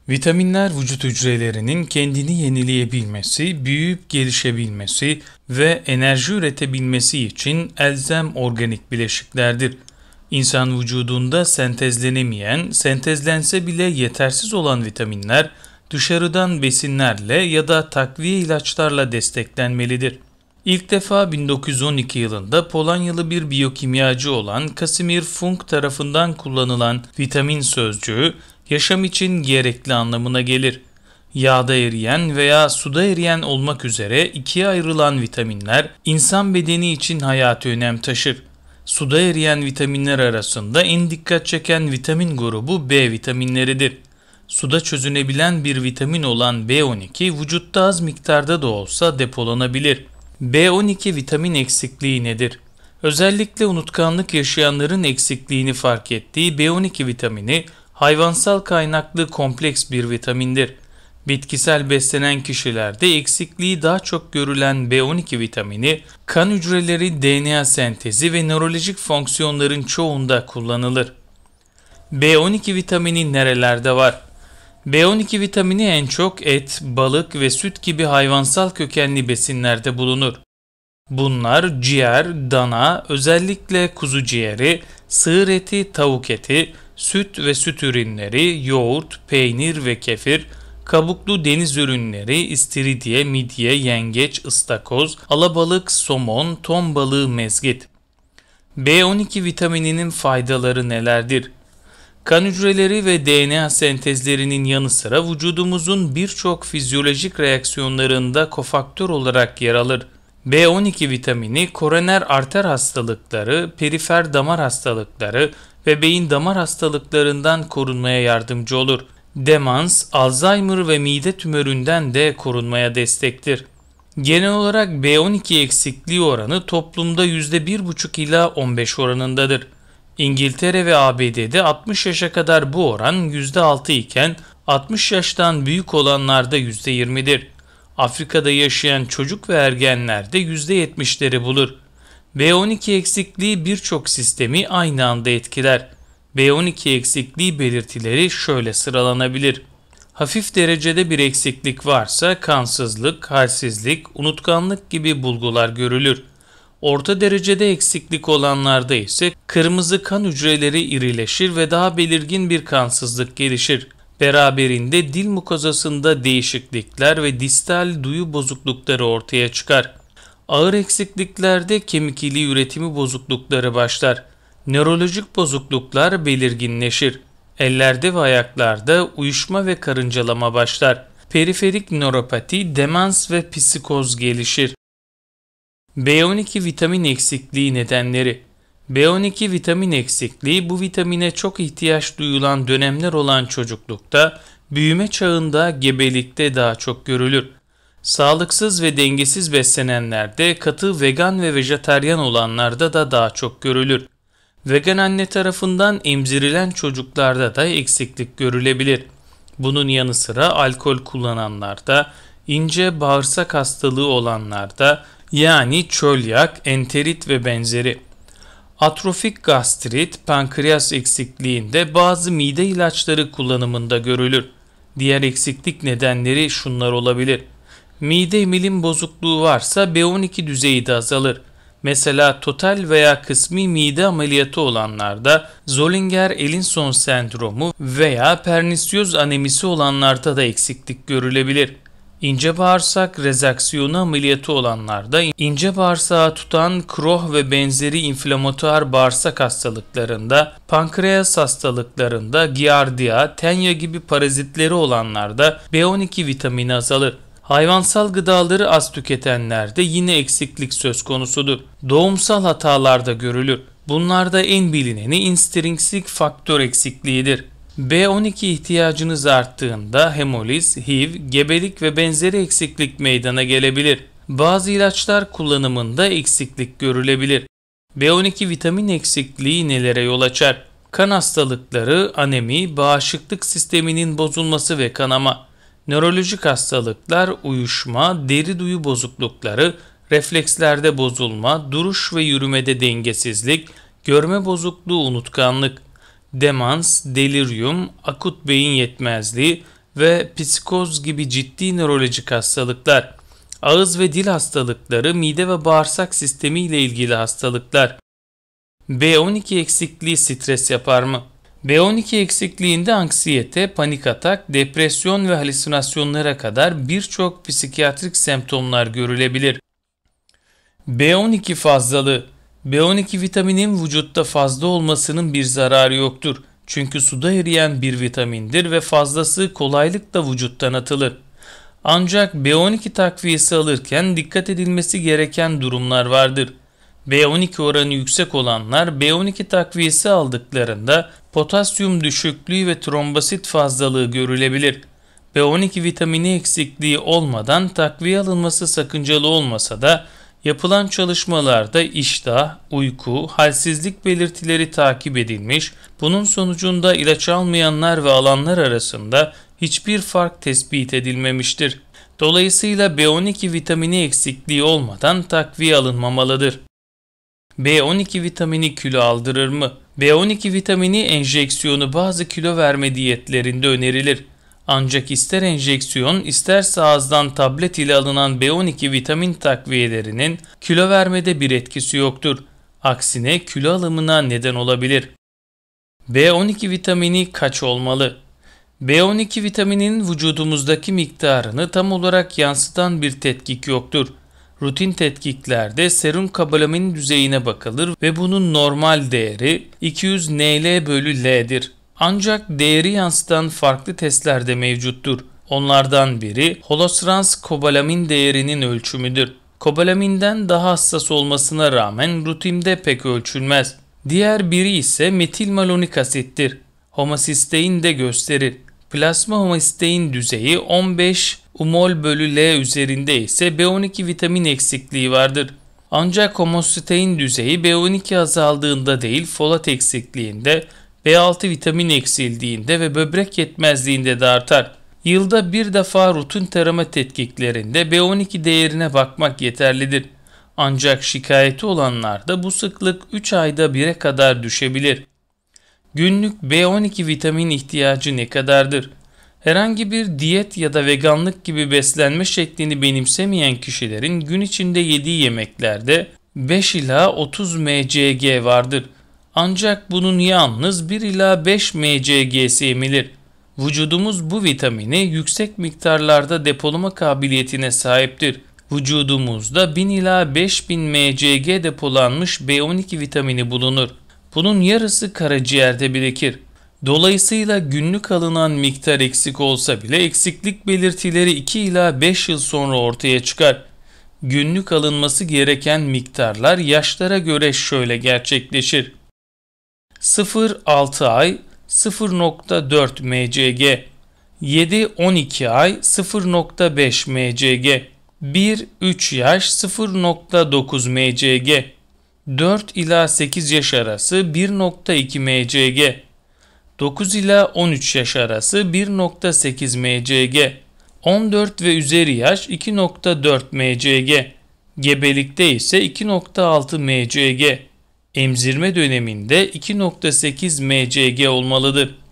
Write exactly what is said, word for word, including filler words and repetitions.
Vitaminler vücut hücrelerinin kendini yenileyebilmesi, büyüyüp gelişebilmesi ve enerji üretebilmesi için elzem organik bileşiklerdir. İnsan vücudunda sentezlenemeyen, sentezlense bile yetersiz olan vitaminler dışarıdan besinlerle ya da takviye ilaçlarla desteklenmelidir. İlk defa bin dokuz yüz on iki yılında Polonyalı bir biyokimyacı olan Casimir Funk tarafından kullanılan vitamin sözcüğü, yaşam için gerekli anlamına gelir. Yağda eriyen veya suda eriyen olmak üzere ikiye ayrılan vitaminler insan bedeni için hayati önem taşır. Suda eriyen vitaminler arasında en dikkat çeken vitamin grubu B vitaminleridir. Suda çözünebilen bir vitamin olan B on iki vücutta az miktarda da olsa depolanabilir. B on iki vitamin eksikliği nedir? Özellikle unutkanlık yaşayanların eksikliğini fark ettiği B on iki vitamini hayvansal kaynaklı kompleks bir vitamindir. Bitkisel beslenen kişilerde eksikliği daha çok görülen B on iki vitamini kan hücreleri D N A sentezi ve nörolojik fonksiyonların çoğunda kullanılır. B on iki vitamini nerelerde var? B on iki vitamini en çok et, balık ve süt gibi hayvansal kökenli besinlerde bulunur. Bunlar ciğer, dana, özellikle kuzu ciğeri, sığır eti, tavuk eti, süt ve süt ürünleri, yoğurt, peynir ve kefir, kabuklu deniz ürünleri, istiridye, midye, yengeç, ıstakoz, alabalık, somon, ton balığı, mezgit. B on iki vitamininin faydaları nelerdir? Kan hücreleri ve D N A sentezlerinin yanı sıra vücudumuzun birçok fizyolojik reaksiyonlarında kofaktör olarak yer alır. B on iki vitamini koroner arter hastalıkları, perifer damar hastalıkları ve beyin damar hastalıklarından korunmaya yardımcı olur. Demans, Alzheimer ve mide tümöründen de korunmaya destektir. Genel olarak B on iki eksikliği oranı toplumda yüzde bir buçuk ila on beş oranındadır. İngiltere ve A B D'de altmış yaşa kadar bu oran yüzde altı iken altmış yaştan büyük olanlarda yüzde yirmidir. Afrika'da yaşayan çocuk ve ergenlerde yüzde yetmişleri bulur. B on iki eksikliği birçok sistemi aynı anda etkiler. B on iki eksikliği belirtileri şöyle sıralanabilir. Hafif derecede bir eksiklik varsa kansızlık, halsizlik, unutkanlık gibi bulgular görülür. Orta derecede eksiklik olanlarda ise kırmızı kan hücreleri irileşir ve daha belirgin bir kansızlık gelişir. Beraberinde dil mukozasında değişiklikler ve distal duyu bozuklukları ortaya çıkar. Ağır eksikliklerde kemik iliği üretimi bozuklukları başlar. Nörolojik bozukluklar belirginleşir. Ellerde ve ayaklarda uyuşma ve karıncalama başlar. Periferik nöropati, demans ve psikoz gelişir. B on iki vitamin eksikliği nedenleri. B on iki vitamin eksikliği bu vitamine çok ihtiyaç duyulan dönemler olan çocuklukta, büyüme çağında, gebelikte daha çok görülür. Sağlıksız ve dengesiz beslenenlerde, katı vegan ve vejetaryen olanlarda da daha çok görülür. Vegan anne tarafından emzirilen çocuklarda da eksiklik görülebilir. Bunun yanı sıra alkol kullananlarda, ince bağırsak hastalığı olanlarda, yani çölyak, enterit ve benzeri. Atrofik gastrit, pankreas eksikliğinde bazı mide ilaçları kullanımında görülür. Diğer eksiklik nedenleri şunlar olabilir. Mide emilim bozukluğu varsa B on iki düzeyi de azalır. Mesela total veya kısmi mide ameliyatı olanlarda, Zollinger-Ellison sendromu veya pernisyoz anemisi olanlarda da eksiklik görülebilir. İnce bağırsak rezaksiyonu ameliyatı olanlarda, ince bağırsağı tutan Crohn ve benzeri inflamatuar bağırsak hastalıklarında, pankreas hastalıklarında, giardia, tenya gibi parazitleri olanlarda B on iki vitamini azalır. Hayvansal gıdaları az tüketenlerde yine eksiklik söz konusudur. Doğumsal hatalarda görülür. Bunlarda en bilineni intrinsik faktör eksikliğidir. B on iki ihtiyacınız arttığında hemoliz, H I V, gebelik ve benzeri eksiklik meydana gelebilir. Bazı ilaçlar kullanımında eksiklik görülebilir. B on iki vitamin eksikliği nelere yol açar? Kan hastalıkları, anemi, bağışıklık sisteminin bozulması ve kanama. Nörolojik hastalıklar, uyuşma, deri duyu bozuklukları, reflekslerde bozulma, duruş ve yürümede dengesizlik, görme bozukluğu, unutkanlık. Demans, delirium, akut beyin yetmezliği ve psikoz gibi ciddi nörolojik hastalıklar. Ağız ve dil hastalıkları, mide ve bağırsak sistemi ile ilgili hastalıklar. B on iki eksikliği stres yapar mı? B on iki eksikliğinde anksiyete, panik atak, depresyon ve halüsinasyonlara kadar birçok psikiyatrik semptomlar görülebilir. B on iki fazlalığı. B on iki vitaminin vücutta fazla olmasının bir zararı yoktur. Çünkü suda eriyen bir vitamindir ve fazlası kolaylıkla vücuttan atılır. Ancak B on iki takviyesi alırken dikkat edilmesi gereken durumlar vardır. B on iki oranı yüksek olanlar B on iki takviyesi aldıklarında potasyum düşüklüğü ve trombosit fazlalığı görülebilir. B on iki vitamini eksikliği olmadan takviye alınması sakıncalı olmasa da yapılan çalışmalarda iştah, uyku, halsizlik belirtileri takip edilmiş, bunun sonucunda ilaç almayanlar ve alanlar arasında hiçbir fark tespit edilmemiştir. Dolayısıyla B on iki vitamini eksikliği olmadan takviye alınmamalıdır. B on iki vitamini kilo aldırır mı? B on iki vitamini enjeksiyonu bazı kilo verme diyetlerinde önerilir. Ancak ister enjeksiyon isterse ağızdan tablet ile alınan B on iki vitamin takviyelerinin kilo vermede bir etkisi yoktur. Aksine kilo alımına neden olabilir. B on iki vitamini kaç olmalı? B on iki vitamininin vücudumuzdaki miktarını tam olarak yansıtan bir tetkik yoktur. Rutin tetkiklerde serum kobalamin düzeyine bakılır ve bunun normal değeri iki yüz N L bölü L'dir. Ancak değeri yansıtan farklı testler de mevcuttur. Onlardan biri Holotrans kobalamin değerinin ölçümüdür. Kobalaminden daha hassas olmasına rağmen rutinde pek ölçülmez. Diğer biri ise metilmalonik asittir. Homosistein de gösterir. Plasma homosistein düzeyi on beş mol bölü L üzerinde ise B on iki vitamin eksikliği vardır. Ancak homosistein düzeyi B on iki azaldığında değil, folat eksikliğinde, B altı vitamin eksildiğinde ve böbrek yetmezliğinde de artar. Yılda bir defa rutin tarama tetkiklerinde B on iki değerine bakmak yeterlidir. Ancak şikayeti olanlarda bu sıklık üç ayda bire kadar düşebilir. Günlük B on iki vitamin ihtiyacı ne kadardır? Herhangi bir diyet ya da veganlık gibi beslenme şeklini benimsemeyen kişilerin gün içinde yediği yemeklerde beş ila otuz mcg vardır. Ancak bunun yalnız bir ila beş mcg'si emilir. Vücudumuz bu vitamini yüksek miktarlarda depolama kabiliyetine sahiptir. Vücudumuzda bin ila beş bin mcg depolanmış B on iki vitamini bulunur. Bunun yarısı karaciğerde birikir. Dolayısıyla günlük alınan miktar eksik olsa bile eksiklik belirtileri iki ila beş yıl sonra ortaya çıkar. Günlük alınması gereken miktarlar yaşlara göre şöyle gerçekleşir. sıfır altı ay sıfır nokta dört mcg, yedi on iki ay sıfır nokta beş mcg, bir üç yaş sıfır nokta dokuz mcg, dört ila sekiz yaş arası bir nokta iki mcg, dokuz ila on üç yaş arası bir nokta sekiz mcg, on dört ve üzeri yaş iki nokta dört mcg, gebelikte ise iki nokta altı mcg, emzirme döneminde iki nokta sekiz mcg olmalıdır.